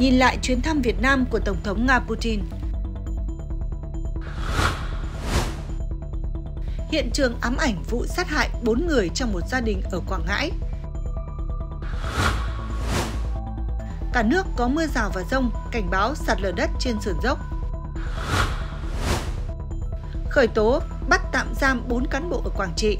nhìn lại chuyến thăm Việt Nam của Tổng thống Nga Putin. Hiện trường ám ảnh vụ sát hại 4 người trong một gia đình ở Quảng Ngãi. Cả nước có mưa rào và dông, cảnh báo sạt lở đất trên sườn dốc. Khởi tố, bắt tạm giam 4 cán bộ ở Quảng Trị.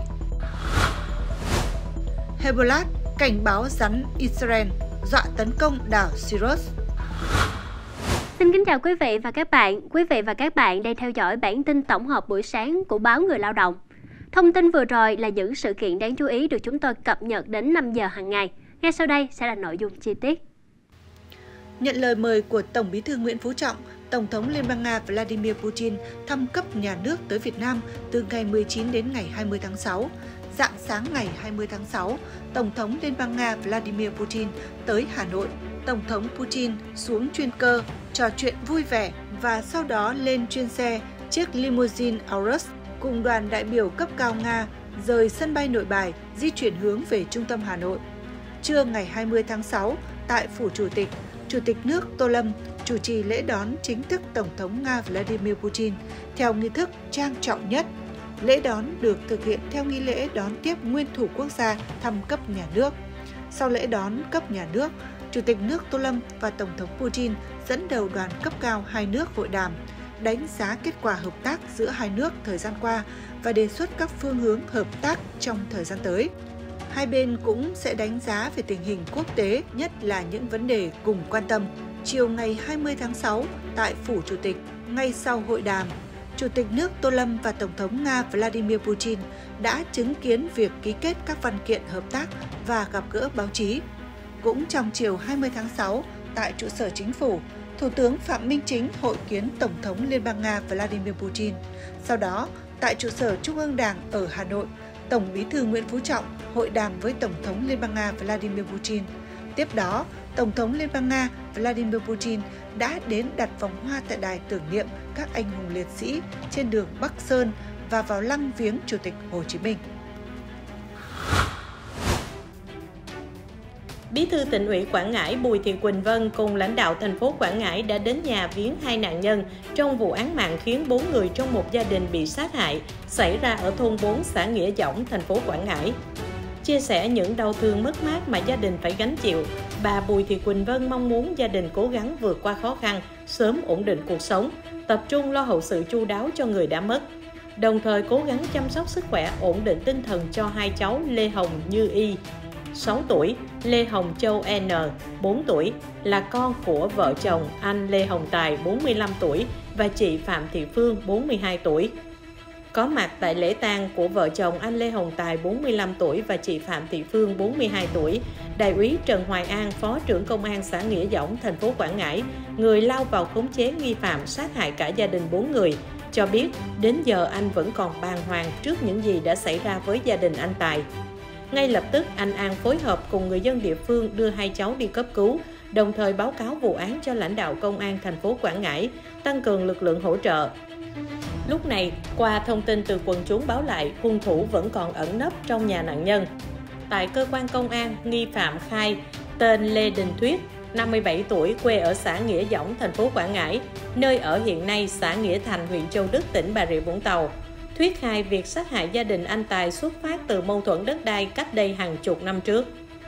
Hezbollah cảnh báo rắn Israel dọa tấn công đảo Syros. Xin kính chào quý vị và các bạn. Quý vị và các bạn đang theo dõi bản tin tổng hợp buổi sáng của báo Người Lao động. Thông tin vừa rồi là những sự kiện đáng chú ý được chúng tôi cập nhật đến 5 giờ hàng ngày. Ngay sau đây sẽ là nội dung chi tiết. Nhận lời mời của Tổng Bí thư Nguyễn Phú Trọng, Tổng thống Liên bang Nga Vladimir Putin thăm cấp nhà nước tới Việt Nam từ ngày 19 đến ngày 20 tháng 6. Rạng sáng ngày 20 tháng 6, Tổng thống Liên bang Nga Vladimir Putin tới Hà Nội. Tổng thống Putin xuống chuyên cơ, trò chuyện vui vẻ và sau đó lên chuyên xe chiếc limousine Aurus cùng đoàn đại biểu cấp cao Nga rời sân bay Nội Bài di chuyển hướng về trung tâm Hà Nội. Trưa ngày 20 tháng 6, tại Phủ Chủ tịch nước Tô Lâm chủ trì lễ đón chính thức Tổng thống Nga Vladimir Putin theo nghi thức trang trọng nhất. Lễ đón được thực hiện theo nghi lễ đón tiếp nguyên thủ quốc gia thăm cấp nhà nước. Sau lễ đón cấp nhà nước, Chủ tịch nước Tô Lâm và Tổng thống Putin dẫn đầu đoàn cấp cao hai nước hội đàm, đánh giá kết quả hợp tác giữa hai nước thời gian qua và đề xuất các phương hướng hợp tác trong thời gian tới. Hai bên cũng sẽ đánh giá về tình hình quốc tế, nhất là những vấn đề cùng quan tâm. Chiều ngày 20 tháng 6, tại Phủ Chủ tịch, ngay sau hội đàm, Chủ tịch nước Tô Lâm và Tổng thống Nga Vladimir Putin đã chứng kiến việc ký kết các văn kiện hợp tác và gặp gỡ báo chí. Cũng trong chiều 20 tháng 6, tại trụ sở Chính phủ, Thủ tướng Phạm Minh Chính hội kiến Tổng thống Liên bang Nga Vladimir Putin. Sau đó, tại trụ sở Trung ương Đảng ở Hà Nội, Tổng Bí thư Nguyễn Phú Trọng hội đàm với Tổng thống Liên bang Nga Vladimir Putin. Tiếp đó, Tổng thống Liên bang Nga Vladimir Putin đã đến đặt vòng hoa tại đài tưởng niệm các anh hùng liệt sĩ trên đường Bắc Sơn và vào lăng viếng Chủ tịch Hồ Chí Minh. Bí thư Tỉnh ủy Quảng Ngãi Bùi Thị Quỳnh Vân cùng lãnh đạo thành phố Quảng Ngãi đã đến nhà viếng hai nạn nhân trong vụ án mạng khiến 4 người trong một gia đình bị sát hại xảy ra ở thôn 4 xã Nghĩa Dõng, thành phố Quảng Ngãi. Chia sẻ những đau thương mất mát mà gia đình phải gánh chịu, bà Bùi Thị Quỳnh Vân mong muốn gia đình cố gắng vượt qua khó khăn, sớm ổn định cuộc sống, tập trung lo hậu sự chu đáo cho người đã mất. Đồng thời cố gắng chăm sóc sức khỏe, ổn định tinh thần cho hai cháu Lê Hồng Như Y, 6 tuổi, Lê Hồng Châu N, 4 tuổi, là con của vợ chồng anh Lê Hồng Tài, 45 tuổi và chị Phạm Thị Phương, 42 tuổi. Có mặt tại lễ tang của vợ chồng anh Lê Hồng Tài, 45 tuổi và chị Phạm Thị Phương, 42 tuổi, Đại úy Trần Hoài An, Phó trưởng Công an xã Nghĩa Dõng, thành phố Quảng Ngãi, người lao vào khống chế nghi phạm sát hại cả gia đình 4 người, cho biết đến giờ anh vẫn còn bàng hoàng trước những gì đã xảy ra với gia đình anh Tài. Ngay lập tức, anh An phối hợp cùng người dân địa phương đưa hai cháu đi cấp cứu, đồng thời báo cáo vụ án cho lãnh đạo Công an thành phố Quảng Ngãi, tăng cường lực lượng hỗ trợ. Lúc này, qua thông tin từ quần chúng báo lại, hung thủ vẫn còn ẩn nấp trong nhà nạn nhân. Tại cơ quan công an, nghi phạm khai tên Lê Đình Thuyết, 57 tuổi, quê ở xã Nghĩa Dõng, thành phố Quảng Ngãi, nơi ở hiện nay xã Nghĩa Thành, huyện Châu Đức, tỉnh Bà Rịa Vũng Tàu. Thuyết khai việc sát hại gia đình anh Tài xuất phát từ mâu thuẫn đất đai cách đây hàng chục năm trước.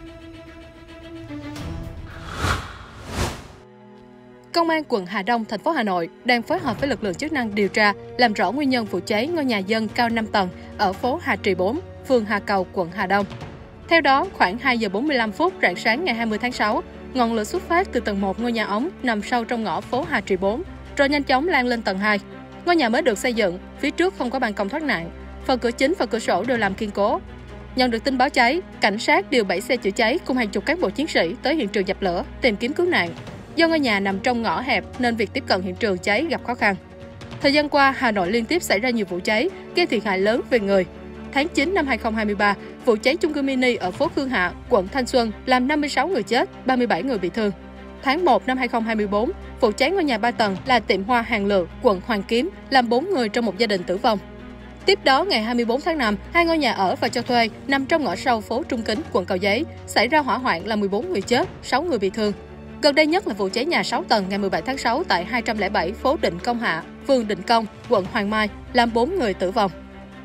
Công an quận Hà Đông, thành phố Hà Nội đang phối hợp với lực lượng chức năng điều tra, làm rõ nguyên nhân vụ cháy ngôi nhà dân cao 5 tầng ở phố Hà Trì 4, phường Hà Cầu, quận Hà Đông. Theo đó, khoảng 2 giờ 45 phút rạng sáng ngày 20 tháng 6, ngọn lửa xuất phát từ tầng 1 ngôi nhà ống nằm sâu trong ngõ phố Hà Trì 4, rồi nhanh chóng lan lên tầng 2. Ngôi nhà mới được xây dựng, phía trước không có ban công thoát nạn, phần cửa chính và cửa sổ đều làm kiên cố. Nhận được tin báo cháy, cảnh sát điều 7 xe chữa cháy cùng hàng chục cán bộ chiến sĩ tới hiện trường dập lửa, tìm kiếm cứu nạn. Do ngôi nhà nằm trong ngõ hẹp nên việc tiếp cận hiện trường cháy gặp khó khăn. Thời gian qua, Hà Nội liên tiếp xảy ra nhiều vụ cháy, gây thiệt hại lớn về người. Tháng 9 năm 2023, vụ cháy chung cư mini ở phố Khương Hạ, quận Thanh Xuân làm 56 người chết, 37 người bị thương. Tháng 1 năm 2024, vụ cháy ngôi nhà 3 tầng là tiệm hoa Hàng Lược, quận Hoàn Kiếm, làm 4 người trong một gia đình tử vong. Tiếp đó, ngày 24 tháng 5, hai ngôi nhà ở và cho thuê nằm trong ngõ sâu phố Trung Kính, quận Cầu Giấy, xảy ra hỏa hoạn làm 14 người chết, 6 người bị thương. Gần đây nhất là vụ cháy nhà 6 tầng ngày 17 tháng 6 tại 207 phố Định Công Hạ, phường Định Công, quận Hoàng Mai, làm 4 người tử vong.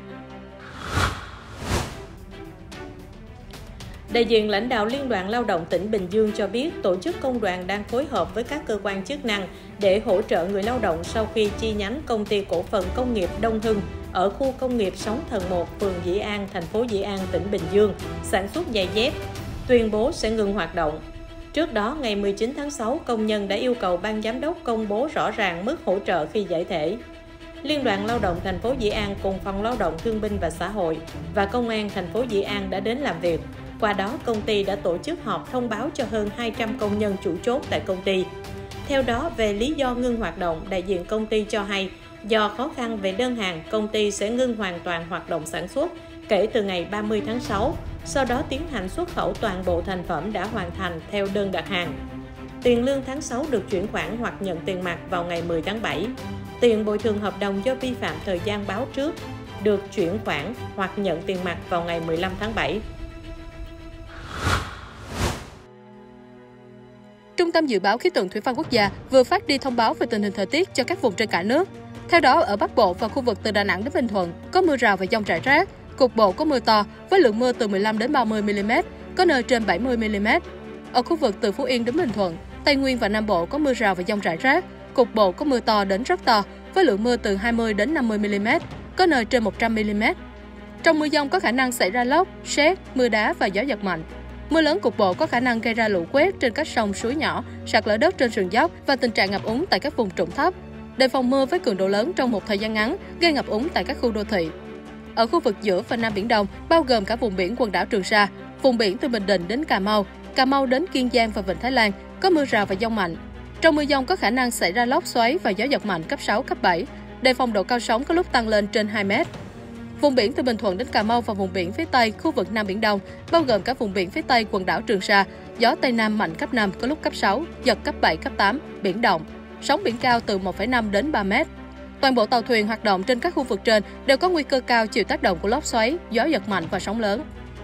Đại diện lãnh đạo Liên đoàn Lao động tỉnh Bình Dương cho biết tổ chức công đoàn đang phối hợp với các cơ quan chức năng để hỗ trợ người lao động sau khi chi nhánh công ty cổ phần công nghiệp Đông Hưng ở khu công nghiệp Sóng Thần 1, phường Dĩ An, thành phố Dĩ An, tỉnh Bình Dương, sản xuất giày dép, tuyên bố sẽ ngừng hoạt động. Trước đó, ngày 19 tháng 6, công nhân đã yêu cầu ban giám đốc công bố rõ ràng mức hỗ trợ khi giải thể. Liên đoàn Lao động thành phố Dĩ An cùng Phòng Lao động Thương binh và Xã hội và Công an thành phố Dĩ An đã đến làm việc. Qua đó, công ty đã tổ chức họp thông báo cho hơn 200 công nhân chủ chốt tại công ty. Theo đó, về lý do ngưng hoạt động, đại diện công ty cho hay, do khó khăn về đơn hàng, công ty sẽ ngưng hoàn toàn hoạt động sản xuất kể từ ngày 30 tháng 6, sau đó tiến hành xuất khẩu toàn bộ thành phẩm đã hoàn thành theo đơn đặt hàng. Tiền lương tháng 6 được chuyển khoản hoặc nhận tiền mặt vào ngày 10 tháng 7. Tiền bồi thường hợp đồng do vi phạm thời gian báo trước được chuyển khoản hoặc nhận tiền mặt vào ngày 15 tháng 7. Trung tâm Dự báo Khí tượng Thủy văn Quốc gia vừa phát đi thông báo về tình hình thời tiết cho các vùng trên cả nước. Theo đó, ở Bắc Bộ và khu vực từ Đà Nẵng đến Bình Thuận có mưa rào và dông rải rác, cục bộ có mưa to với lượng mưa từ 15 đến 30 mm, có nơi trên 70 mm. Ở khu vực từ Phú Yên đến Bình Thuận, Tây Nguyên và Nam Bộ có mưa rào và dông rải rác, cục bộ có mưa to đến rất to với lượng mưa từ 20 đến 50 mm, có nơi trên 100 mm. Trong mưa dông có khả năng xảy ra lốc, sét, mưa đá và gió giật mạnh. Mưa lớn cục bộ có khả năng gây ra lũ quét trên các sông suối nhỏ, sạt lở đất trên sườn dốc và tình trạng ngập úng tại các vùng trũng thấp. Đề phòng mưa với cường độ lớn trong một thời gian ngắn gây ngập úng tại các khu đô thị. Ở khu vực giữa và Nam Biển Đông, bao gồm cả vùng biển quần đảo Trường Sa, vùng biển từ Bình Định đến Cà Mau đến Kiên Giang và Vịnh Thái Lan có mưa rào và dông mạnh. Trong mưa dông có khả năng xảy ra lốc xoáy và gió giật mạnh cấp 6, cấp 7. Đề phòng độ cao sóng có lúc tăng lên trên 2 mét. Vùng biển từ Bình Thuận đến Cà Mau và vùng biển phía Tây, khu vực Nam Biển Đông, bao gồm cả vùng biển phía Tây quần đảo Trường Sa, gió Tây Nam mạnh cấp 5, có lúc cấp 6, giật cấp 7, cấp 8, biển động. Sóng biển cao từ 1,5 đến 3 mét. Toàn bộ tàu thuyền hoạt động trên các khu vực trên đều có nguy cơ cao chịu tác động của lốc xoáy, gió giật mạnh và sóng lớn.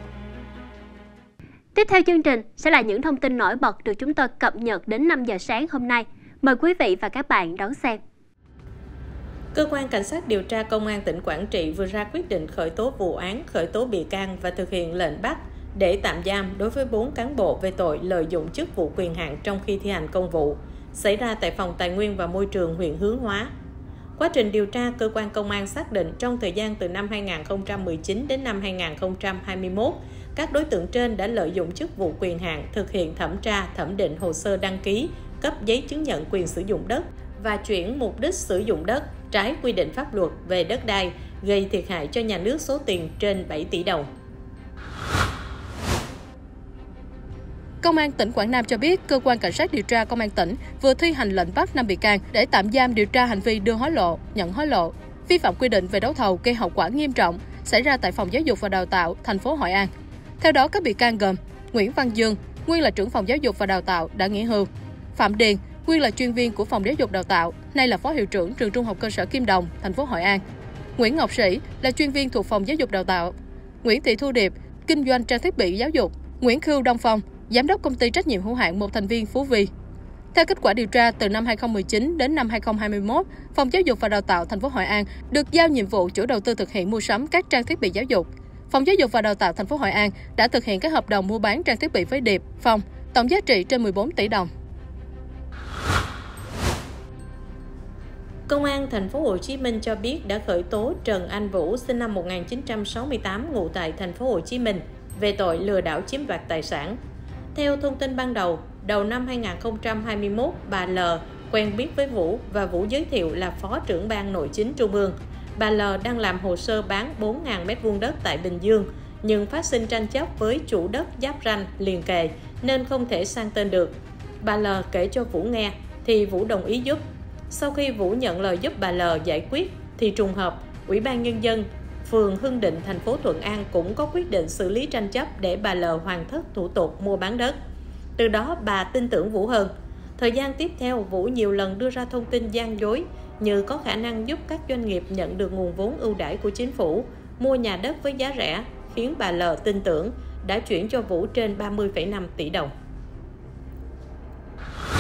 Tiếp theo chương trình sẽ là những thông tin nổi bật được chúng tôi cập nhật đến 5 giờ sáng hôm nay. Mời quý vị và các bạn đón xem. Cơ quan Cảnh sát điều tra Công an tỉnh Quảng Trị vừa ra quyết định khởi tố vụ án, khởi tố bị can và thực hiện lệnh bắt để tạm giam đối với 4 cán bộ về tội lợi dụng chức vụ quyền hạn trong khi thi hành công vụ, xảy ra tại Phòng Tài nguyên và Môi trường huyện Hướng Hóa. Quá trình điều tra, cơ quan công an xác định trong thời gian từ năm 2019 đến năm 2021, các đối tượng trên đã lợi dụng chức vụ quyền hạn thực hiện thẩm tra, thẩm định hồ sơ đăng ký, cấp giấy chứng nhận quyền sử dụng đất và chuyển mục đích sử dụng đất trái quy định pháp luật về đất đai, gây thiệt hại cho nhà nước số tiền trên 7 tỷ đồng. Công an tỉnh Quảng Nam cho biết, cơ quan cảnh sát điều tra Công an tỉnh vừa thi hành lệnh bắt 5 bị can để tạm giam điều tra hành vi đưa hối lộ, nhận hối lộ, vi phạm quy định về đấu thầu gây hậu quả nghiêm trọng xảy ra tại Phòng Giáo dục và Đào tạo thành phố Hội An. Theo đó, các bị can gồm Nguyễn Văn Dương, nguyên là trưởng Phòng Giáo dục và Đào tạo đã nghỉ hưu; Phạm Điền, nguyên là chuyên viên của Phòng Giáo dục Đào tạo, nay là Phó hiệu trưởng trường Trung học cơ sở Kim Đồng, thành phố Hội An; Nguyễn Ngọc Sĩ là chuyên viên thuộc Phòng Giáo dục Đào tạo; Nguyễn Thị Thu Điệp, kinh doanh trang thiết bị giáo dục; Nguyễn Khưu Đông Phong, giám đốc công ty trách nhiệm hữu hạn một thành viên Phú Vi. Theo kết quả điều tra, từ năm 2019 đến năm 2021, Phòng Giáo dục và Đào tạo thành phố Hội An được giao nhiệm vụ chủ đầu tư thực hiện mua sắm các trang thiết bị giáo dục. Phòng Giáo dục và Đào tạo thành phố Hội An đã thực hiện các hợp đồng mua bán trang thiết bị với Điệp, Phong, tổng giá trị trên 14 tỷ đồng. Công an thành phố Hồ Chí Minh cho biết đã khởi tố Trần Anh Vũ sinh năm 1968 ngụ tại thành phố Hồ Chí Minh về tội lừa đảo chiếm đoạt tài sản. Theo thông tin ban đầu, đầu năm 2021, bà L quen biết với Vũ và Vũ giới thiệu là Phó trưởng Ban Nội chính Trung ương. Bà L đang làm hồ sơ bán 4.000 m² đất tại Bình Dương, nhưng phát sinh tranh chấp với chủ đất giáp ranh liền kề nên không thể sang tên được. Bà L kể cho Vũ nghe thì Vũ đồng ý giúp. Sau khi Vũ nhận lời giúp bà L giải quyết thì trùng hợp Ủy ban Nhân dân phường Hưng Định, thành phố Thuận An cũng có quyết định xử lý tranh chấp để bà L hoàn tất thủ tục mua bán đất. Từ đó bà tin tưởng Vũ hơn. Thời gian tiếp theo, Vũ nhiều lần đưa ra thông tin gian dối như có khả năng giúp các doanh nghiệp nhận được nguồn vốn ưu đãi của chính phủ, mua nhà đất với giá rẻ, khiến bà L tin tưởng, đã chuyển cho Vũ trên 30,5 tỷ đồng.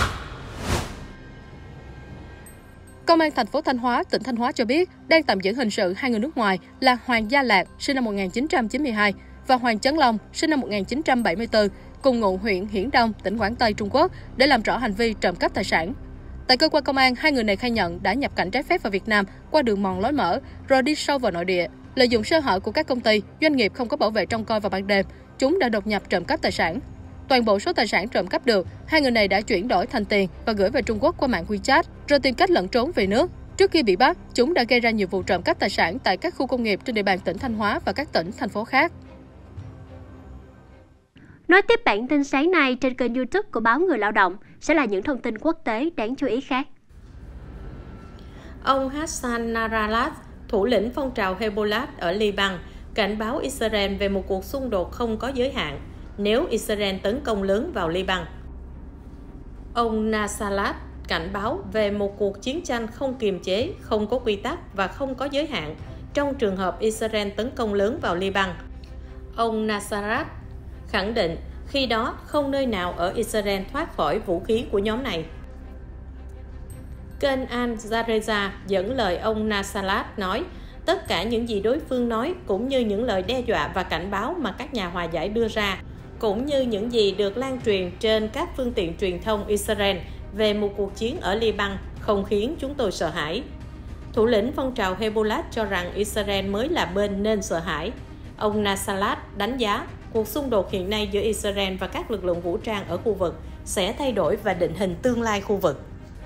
Công an thành phố Thanh Hóa, tỉnh Thanh Hóa cho biết đang tạm giữ hình sự 2 người nước ngoài là Hoàng Gia Lạc, sinh năm 1992 và Hoàng Chấn Long, sinh năm 1974, cùng ngụ huyện Hiển Đông, tỉnh Quảng Tây, Trung Quốc để làm rõ hành vi trộm cắp tài sản. Tại cơ quan công an, 2 người này khai nhận đã nhập cảnh trái phép vào Việt Nam qua đường mòn lối mở rồi đi sâu vào nội địa. Lợi dụng sơ hở của các công ty, doanh nghiệp không có bảo vệ trông coi vào ban đêm, chúng đã đột nhập trộm cắp tài sản. Toàn bộ số tài sản trộm cắp được, 2 người này đã chuyển đổi thành tiền và gửi về Trung Quốc qua mạng WeChat, rồi tìm cách lẩn trốn về nước. Trước khi bị bắt, chúng đã gây ra nhiều vụ trộm cắp tài sản tại các khu công nghiệp trên địa bàn tỉnh Thanh Hóa và các tỉnh, thành phố khác. Nói tiếp bản tin sáng nay trên kênh YouTube của báo Người Lao động sẽ là những thông tin quốc tế đáng chú ý khác. Ông Hassan Nasrallah, thủ lĩnh phong trào Hezbollah ở Liban, cảnh báo Israel về một cuộc xung đột không có giới hạn nếu Israel tấn công lớn vào Liban. Ông Nasrallah cảnh báo về một cuộc chiến tranh không kiềm chế, không có quy tắc và không có giới hạn trong trường hợp Israel tấn công lớn vào Liban. Ông Nasrallah khẳng định khi đó không nơi nào ở Israel thoát khỏi vũ khí của nhóm này. Kênh Al Jazeera dẫn lời ông Nasrallah nói, tất cả những gì đối phương nói cũng như những lời đe dọa và cảnh báo mà các nhà hòa giải đưa ra, cũng như những gì được lan truyền trên các phương tiện truyền thông Israel về một cuộc chiến ở Liban không khiến chúng tôi sợ hãi. Thủ lĩnh phong trào Hezbollah cho rằng Israel mới là bên nên sợ hãi. Ông Nasrallah đánh giá cuộc xung đột hiện nay giữa Israel và các lực lượng vũ trang ở khu vực sẽ thay đổi và định hình tương lai khu vực.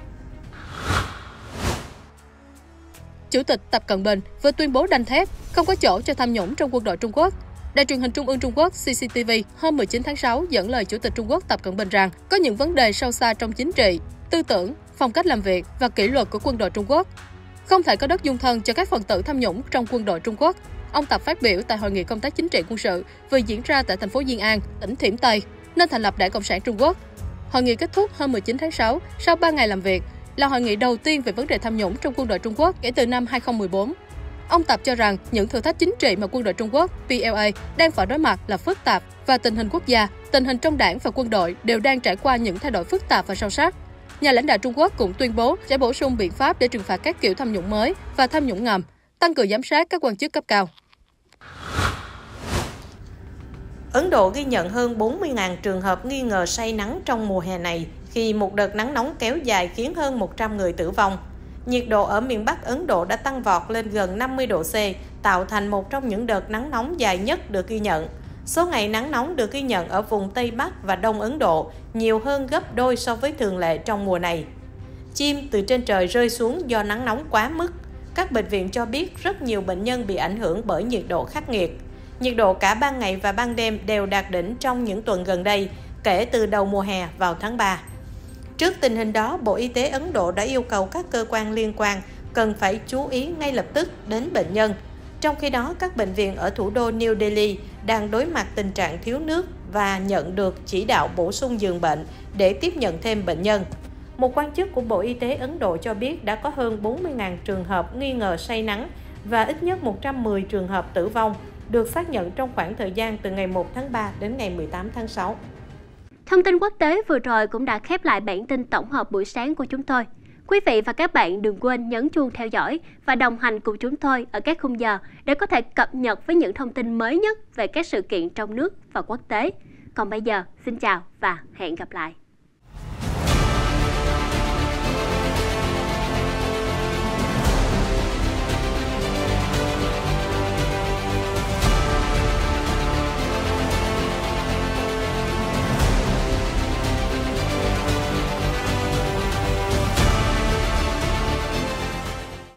Chủ tịch Tập Cận Bình vừa tuyên bố đanh thép không có chỗ cho tham nhũng trong quân đội Trung Quốc. Đài truyền hình Trung ương Trung Quốc CCTV hôm 19 tháng 6 dẫn lời Chủ tịch Trung Quốc Tập Cận Bình rằng có những vấn đề sâu xa trong chính trị, tư tưởng, phong cách làm việc và kỷ luật của quân đội Trung Quốc. Không thể có đất dung thân cho các phần tử tham nhũng trong quân đội Trung Quốc. Ông Tập phát biểu tại Hội nghị công tác chính trị quân sự vừa diễn ra tại thành phố Diên An, tỉnh Thiểm Tây, nơi thành lập Đảng Cộng sản Trung Quốc. Hội nghị kết thúc hôm 19 tháng 6 sau 3 ngày làm việc, là hội nghị đầu tiên về vấn đề tham nhũng trong quân đội Trung Quốc kể từ năm 2014. Ông Tập cho rằng những thử thách chính trị mà quân đội Trung Quốc PLA đang phải đối mặt là phức tạp và tình hình quốc gia, tình hình trong đảng và quân đội đều đang trải qua những thay đổi phức tạp và sâu sắc. Nhà lãnh đạo Trung Quốc cũng tuyên bố sẽ bổ sung biện pháp để trừng phạt các kiểu tham nhũng mới và tham nhũng ngầm, tăng cường giám sát các quan chức cấp cao. Ấn Độ ghi nhận hơn 40.000 trường hợp nghi ngờ say nắng trong mùa hè này khi một đợt nắng nóng kéo dài khiến hơn 100 người tử vong. Nhiệt độ ở miền Bắc Ấn Độ đã tăng vọt lên gần 50 độ C, tạo thành một trong những đợt nắng nóng dài nhất được ghi nhận. Số ngày nắng nóng được ghi nhận ở vùng Tây Bắc và Đông Ấn Độ nhiều hơn gấp đôi so với thường lệ trong mùa này. Chim từ trên trời rơi xuống do nắng nóng quá mức. Các bệnh viện cho biết rất nhiều bệnh nhân bị ảnh hưởng bởi nhiệt độ khắc nghiệt. Nhiệt độ cả ban ngày và ban đêm đều đạt đỉnh trong những tuần gần đây, kể từ đầu mùa hè vào tháng 3. Trước tình hình đó, Bộ Y tế Ấn Độ đã yêu cầu các cơ quan liên quan cần phải chú ý ngay lập tức đến bệnh nhân. Trong khi đó, các bệnh viện ở thủ đô New Delhi đang đối mặt tình trạng thiếu nước và nhận được chỉ đạo bổ sung giường bệnh để tiếp nhận thêm bệnh nhân. Một quan chức của Bộ Y tế Ấn Độ cho biết đã có hơn 40.000 trường hợp nghi ngờ say nắng và ít nhất 110 trường hợp tử vong được xác nhận trong khoảng thời gian từ ngày 1 tháng 3 đến ngày 18 tháng 6. Thông tin quốc tế vừa rồi cũng đã khép lại bản tin tổng hợp buổi sáng của chúng tôi. Quý vị và các bạn đừng quên nhấn chuông theo dõi và đồng hành cùng chúng tôi ở các khung giờ để có thể cập nhật với những thông tin mới nhất về các sự kiện trong nước và quốc tế. Còn bây giờ, xin chào và hẹn gặp lại.